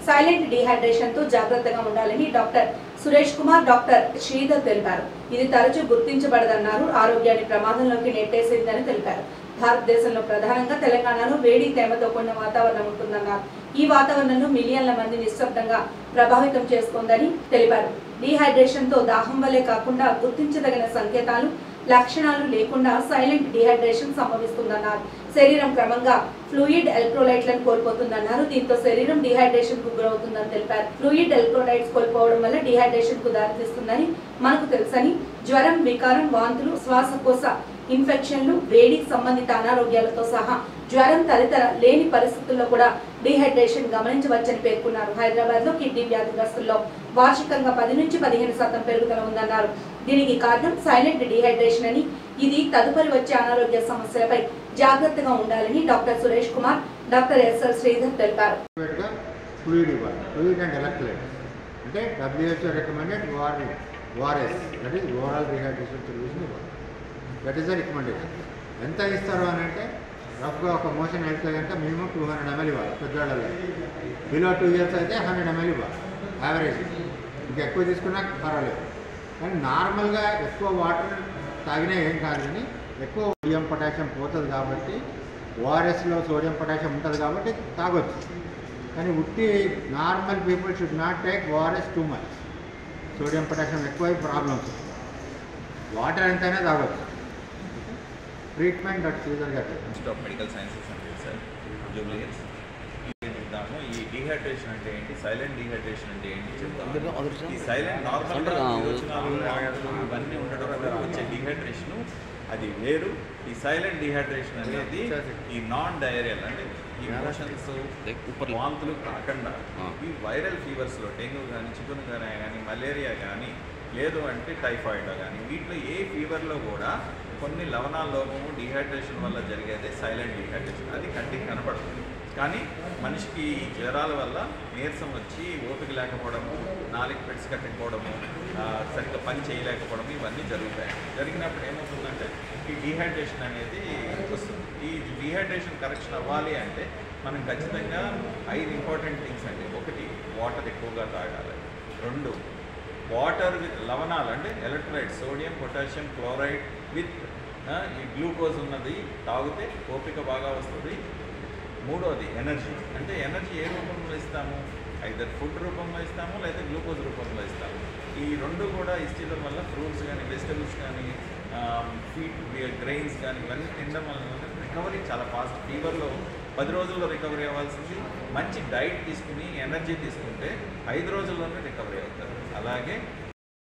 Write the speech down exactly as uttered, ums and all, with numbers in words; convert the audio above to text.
Silent dehydration తో జాగ్రత్తగా ఉండాలని డాక్టర్ సురేష్ కుమార్, డాక్టర్ శ్రీధర్ తెలిపారు. ఇది తరచూ గుర్తించబడదన్నారు. ఆరోగ్యాన్ని ప్రమాదంలోకి నెట్టేసిందని తెలిపారు. భారతదేశంలో ప్రధానంగా తెలంగాణలో వేడి తేమతో కూడిన వాతావరణం ఉంటుందన్నారు. ఈ వాతావరణంలో మిలియన్ల మంది నిశ్శబ్దంగా ప్రభావితం చేస్తోందని తెలిపారు. డీహైడ్రేషన్ తో దాహం వల్లే కాకుండా గుర్తించదగిన సంకేతాలు, లక్షణాలు లేకుండా సైలెంట్ డీహైడ్రేషన్ సంభవిస్తుందన్నారు. శరీరం క్రమంగా ఫ్లూయిడ్ ఎలక్ట్రోలైట్లను కోల్పోతుందన్నారు. దీంతో శరీరం డీహైడ్రేషన్ కు గురవుతుందని తెలిపారు. ఫ్లూయిడ్ ఎలక్ట్రోలైట్స్ కోల్పోవడం వల్ల డీహైడ్రేషన్ కు దారితీస్తుందని మనకు తెలుసని, జ్వరం, వికారం, వాంతులు, శ్వాసకోశ ఇన్ఫెక్షన్లు, వేడి సంబంధిత అనారోగ్యాలతో సహా జ్వరం తదితర లేని పరిస్థితుల్లో కూడా డీహైడ్రేషన్ గమనించవచ్చని పేర్కొన్నారు. హైదరాబాద్ లో కిడ్నీ వ్యాధిగ్రస్తుల్లో వార్షికంగా పది నుంచి పదిహేను శాతం పెరుగుదల ఉందన్నారు. దీనికి కారణం సైలెంట్ డీహైడ్రేషన్ అని, ఇది తదుపరి వచ్చే అనారోగ్య సమస్యలపై జాగ్రత్తగా ఉండాలని doctor Suresh Kumar, doctor SR Sridhar తెలిపారు. ఫ్లూయిడ్ ఇవ్వాలి, ఫ్లూయిడ్ అండ్ ఎలక్ట్రోలైట్స్ అంటే WHO recommended ORS, that is overall dehydration solution ఇవ్వాలి. That is the recommendation. ఎంత ఇస్తారు అని అంటే రఫ్గా ఒక మోషన్ వెళ్తే కనుక మినిమం టూ హండ్రెడ్ ఎంఎల్ ఇవ్వాలి. పెద్దవాళ్ళలో బిలో టూ ఇయర్స్ అయితే హండ్రెడ్ ఎంఎల్ ఇవ్వాలి యావరేజ్. ఇంకా ఎక్కువ తీసుకున్నా పర్వాలేదు. కానీ నార్మల్గా ఎక్కువ వాటర్ తాగినా ఏం కాదు, కానీ ఎక్కువ సోడియం పొటాషియం పోతుంది కాబట్టి ఓఆర్ఎస్లో సోడియం పొటాషియం ఉంటుంది కాబట్టి తాగొచ్చు. కానీ ఉట్టి normal people should not take ORS too much. Sodium potassium ఎక్కువ ప్రాబ్లమ్స్. వాటర్ ఎంతైనా తాగొచ్చు. Treatment doctor Sridhar garu institute of medical sciences అంటే సార్ జూబ్లీ హిల్స్. చెప్తాము ఈ డీహైడ్రేషన్ అంటే ఏంటి, సైలెంట్ డీహైడ్రేషన్ అంటే ఏంటి చెప్తాము. ఈ సైలెంట్ నార్మల్గా ఇవన్నీ ఉండడం వల్ల వచ్చే డీహైడ్రేషన్ అది వేరు. ఈ సైలెంట్ డీహైడ్రేషన్ అనేది ఈ నాన్ డయేరియల్ అంటే ఈ మోషన్స్, వాంతులు కాకుండా ఈ వైరల్ ఫీవర్స్లో డెంగ్యూ కానీ, చికెన్ కానీ, మలేరియా కానీ, లేదు అంటే టైఫాయిడ్ కానీ, వీటిలో ఏ ఫీవర్లో కూడా కొన్ని లవణాల లోపము డీహైడ్రేషన్ వల్ల జరిగేది సైలెంట్ డీహైడ్రేషన్. అది కంటికి కనపడుతుంది. కానీ మనిషికి ఈ జ్వరాల వల్ల నీరసం వచ్చి ఓపిక లేకపోవడము, నాలుగు పెట్స్ కట్టకపోవడము, సరిగ్గా పని చేయలేకపోవడం, ఇవన్నీ జరుగుతాయి. జరిగినప్పుడు ఏమవుతుందంటే ఈ డీహైడ్రేషన్ అనేది వస్తుంది. ఈ డీహైడ్రేషన్ కరెక్షన్ అవ్వాలి అంటే మనం ఖచ్చితంగా ఐదు ఇంపార్టెంట్ థింగ్స్ అండి. ఒకటి, వాటర్ ఎక్కువగా తాగాలి. రెండు, వాటర్ విత్ లవణాలు అంటే electrolytes, sodium, potassium, chloride with ఈ గ్లూకోజ్ ఉన్నది తాగితే ఓపిక బాగా వస్తుంది. మూడోది, ఎనర్జీ. అంటే ఎనర్జీ ఏ రూపంలో ఇస్తాము? ఐదర్ ఫుడ్ రూపంలో ఇస్తాము, లేదా గ్లూకోజ్ రూపంలో ఇస్తాము. ఈ రెండు కూడా ఇష్టం వల్ల ఫ్రూట్స్ కానీ, వెజిటబుల్స్ కానీ, ఫీట్ గ్రెయిన్స్ కానీ ఇవన్నీ తినడం వల్ల రికవరీ చాలా ఫాస్ట్. ఫీవర్లో పది రోజుల్లో రికవరీ అవ్వాల్సింది మంచి డైట్ తీసుకుని ఎనర్జీ తీసుకుంటే ఐదు రోజుల్లోనే రికవరీ అవుతారు. అలాగే